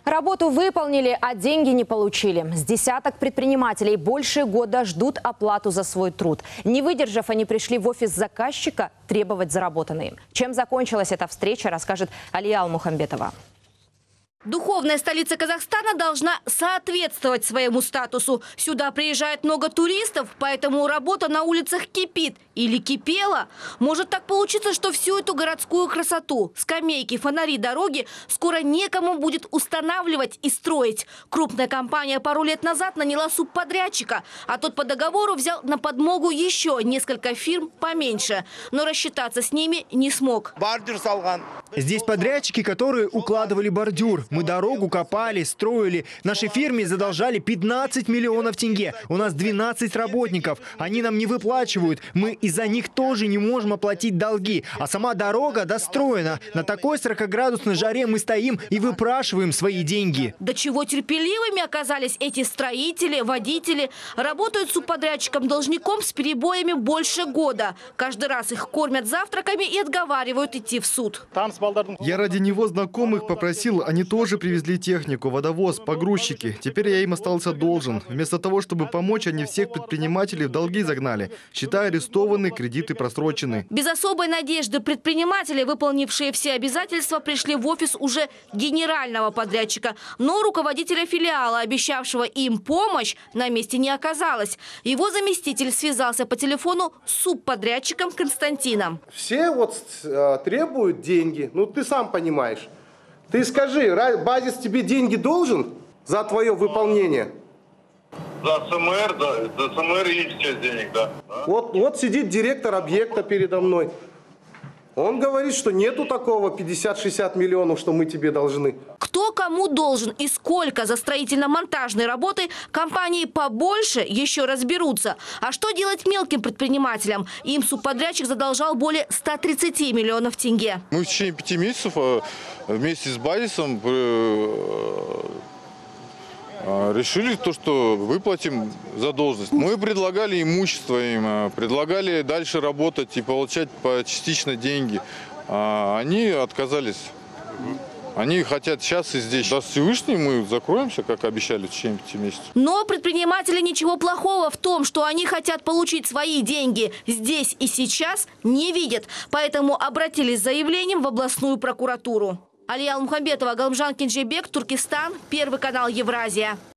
Работу выполнили, а деньги не получили. С десяток предпринимателей больше года ждут оплату за свой труд. Не выдержав, они пришли в офис заказчика требовать заработанные. Чем закончилась эта встреча, расскажет Алия Алмухамбетова. Духовная столица Казахстана должна соответствовать своему статусу. Сюда приезжает много туристов, поэтому работа на улицах кипит. Или кипела. Может так получиться, что всю эту городскую красоту, скамейки, фонари, дороги скоро некому будет устанавливать и строить. Крупная компания пару лет назад наняла субподрядчика, а тот по договору взял на подмогу еще несколько фирм поменьше. Но рассчитаться с ними не смог. Здесь подрядчики, которые укладывали бордюр. Мы дорогу копали, строили. Нашей фирме задолжали 15 миллионов тенге. У нас 12 работников. Они нам не выплачивают. Мы из-за них тоже не можем оплатить долги. А сама дорога достроена. На такой 40-градусной жаре мы стоим и выпрашиваем свои деньги. До чего терпеливыми оказались эти строители, водители. Работают субподрядчиком-должником с перебоями больше года. Каждый раз их кормят завтраками и отговаривают идти в суд. Я ради него знакомых попросил, они тоже привезли технику, водовоз, погрузчики. Теперь я им остался должен. Вместо того, чтобы помочь, они всех предпринимателей в долги загнали. Счета арестованы, кредиты просрочены. Без особой надежды предприниматели, выполнившие все обязательства, пришли в офис уже генерального подрядчика. Но руководителя филиала, обещавшего им помощь, на месте не оказалось. Его заместитель связался по телефону с субподрядчиком Константином. Все требуют деньги. Ну, ты сам понимаешь. Ты скажи, базис тебе деньги должен за твое выполнение? За СМР, да, за СМР и все денег, да. Вот сидит директор объекта передо мной. Он говорит, что нету такого 50-60 миллионов, что мы тебе должны. Кто кому должен и сколько за строительно-монтажные работы, компании побольше еще разберутся. А что делать мелким предпринимателям? Им субподрядчик задолжал более 130 миллионов тенге. Мы в течение 5 месяцев вместе с базисом решили то, что выплатим задолженность. Мы предлагали имущество им, предлагали дальше работать и получать частично деньги. Они отказались. Они хотят сейчас и здесь. Даст Всевышний, мы закроемся, как обещали, в течение 5 месяцев. Но предприниматели ничего плохого в том, что они хотят получить свои деньги здесь и сейчас, не видят. Поэтому обратились с заявлением в областную прокуратуру. Алия Алмухамбетова, Галымжан Кенжебек, Туркестан, Первый канал Евразия.